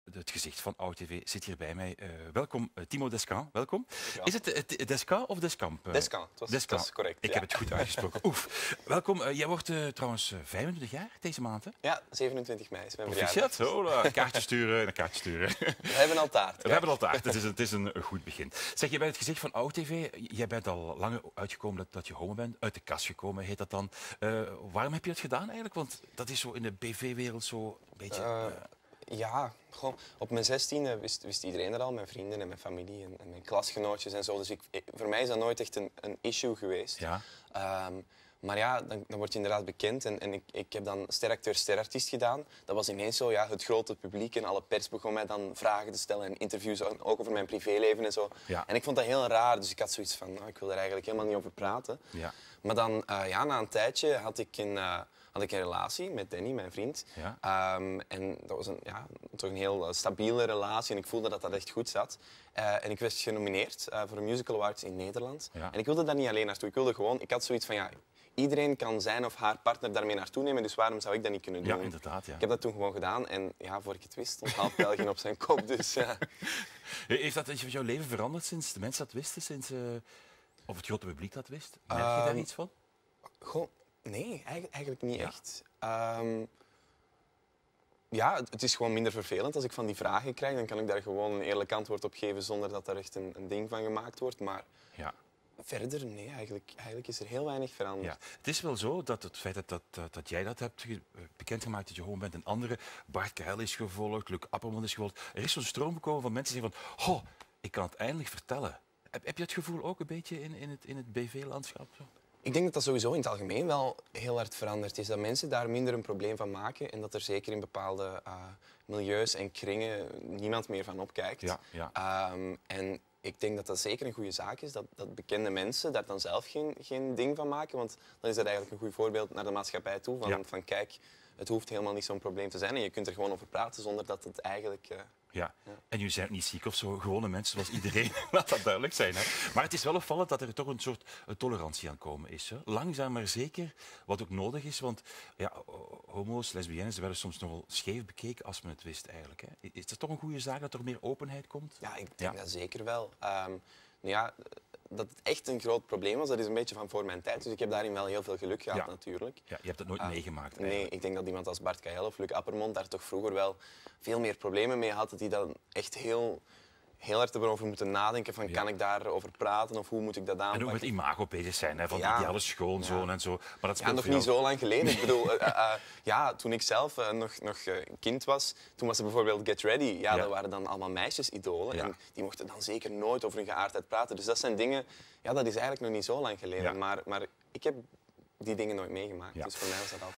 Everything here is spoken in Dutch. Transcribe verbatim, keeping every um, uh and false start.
het gezicht van O U T V, zit hier bij mij. Uh, welkom, uh, Timo Descamps. Welkom. Ja. Is het uh, Descamps of Descamps? Uh, Descamps, dat was, dat is correct. Ik ja. heb het goed uitgesproken. Oef. Welkom. Uh, jij wordt uh, trouwens uh, vijfentwintig jaar deze maand, hè? Ja, zevenentwintig mei is mijn Proficiat. verjaardag. Oh, een kaartje sturen, een kaartje sturen. We hebben al taart. Kijk. We hebben al taart. Het is, een, het is een goed begin. Zeg, je bent het gezicht van O U T V. Jij bent al langer uitgekomen dat, dat je homo bent. Uit de kast gekomen, heet dat dan. Uh, waarom heb je het gedaan eigenlijk? Want dat is zo in de B V-wereld zo een beetje... Uh, uh, Ja, gewoon, op mijn zestiende wist, wist iedereen er al, mijn vrienden en mijn familie en, en mijn klasgenootjes en zo. Dus ik, ik, voor mij is dat nooit echt een, een issue geweest. Ja. Um, maar ja, dan, dan word je inderdaad bekend. En, en ik, ik heb dan steracteur, sterartiest gedaan. Dat was ineens zo, ja, het grote publiek en alle pers begon mij dan vragen te stellen en interviews, ook over mijn privéleven en zo. Ja. En ik vond dat heel raar, dus ik had zoiets van, nou, ik wil er eigenlijk helemaal niet over praten. Ja. Maar dan, uh, ja, na een tijdje had ik een... Uh, had ik een relatie met Danny, mijn vriend. Ja. Um, en dat was een, ja, toch een heel stabiele relatie en ik voelde dat dat echt goed zat. Uh, en ik werd genomineerd uh, voor een Musical Awards in Nederland. Ja. En ik wilde daar niet alleen naartoe. Ik wilde gewoon, ik had zoiets van, ja, iedereen kan zijn of haar partner daarmee naartoe nemen, dus waarom zou ik dat niet kunnen doen? Ja, inderdaad. Ja. Ik heb dat toen gewoon gedaan en ja, voor ik het wist, stond half België op zijn kop. Dus, ja. Heeft dat heeft jouw leven veranderd sinds de mensen dat wisten? Sinds, uh, of het grote publiek dat wist? Merk je um, daar iets van? Gewoon... Nee, eigenlijk niet ja. echt. Um, ja, het, het is gewoon minder vervelend. Als ik van die vragen krijg, dan kan ik daar gewoon een eerlijk antwoord op geven zonder dat er echt een, een ding van gemaakt wordt. Maar ja. verder, nee, eigenlijk, eigenlijk is er heel weinig veranderd. Ja. Het is wel zo dat het feit dat, dat, dat, dat jij dat hebt bekendgemaakt dat je homo bent en anderen, Bart Kuijl is gevolgd, Luc Appermond is gevolgd. Er is zo'n stroom gekomen van mensen die zeggen van, oh, ik kan het eindelijk vertellen. Heb, heb je het gevoel ook een beetje in, in het, in het B V-landschap? Ik denk dat dat sowieso in het algemeen wel heel hard veranderd is. Dat mensen daar minder een probleem van maken en dat er zeker in bepaalde uh, milieus en kringen niemand meer van opkijkt. Ja, ja. Um, en ik denk dat dat zeker een goede zaak is, dat, dat bekende mensen daar dan zelf geen, geen ding van maken. Want dan is dat eigenlijk een goed voorbeeld naar de maatschappij toe. Van, ja. van kijk, het hoeft helemaal niet zo'n probleem te zijn en je kunt er gewoon over praten zonder dat het eigenlijk... Uh, Ja. ja, en jullie zijn niet ziek of zo, gewone mensen zoals iedereen, laat dat duidelijk zijn. Hè. Maar het is wel opvallend dat er toch een soort tolerantie aan komen is. Hè. Langzaam maar zeker, wat ook nodig is, want ja, homo's, lesbiennes werden soms nogal scheef bekeken als men het wist eigenlijk. Hè. Is het toch een goede zaak dat er meer openheid komt? Ja, ik denk ja. dat zeker wel. Um, ja, dat het echt een groot probleem was, dat is een beetje van voor mijn tijd. Dus ik heb daarin wel heel veel geluk gehad, ja. natuurlijk. Ja, je hebt het nooit uh, meegemaakt eigenlijk. Nee, ik denk dat iemand als Bart Kuijl of Luc Appermond daar toch vroeger wel veel meer problemen mee had. Dat die dan echt heel, heel hard erover moeten nadenken van, ja. kan ik daarover praten of hoe moet ik dat aanpakken? En ook met imago bezig zijn, hè, van ja. de ideale schoonzoon ja. en zo. Maar dat ja, nog niet zo lang geleden. Ik bedoel, uh, uh, ja, toen ik zelf uh, nog, nog uh, kind was, toen was er bijvoorbeeld Get Ready. Ja, ja. dat waren dan allemaal meisjesidolen. Ja. En die mochten dan zeker nooit over hun geaardheid praten. Dus dat zijn dingen, ja, dat is eigenlijk nog niet zo lang geleden. Ja. Maar, maar ik heb die dingen nooit meegemaakt. Ja. Dus voor mij was dat altijd...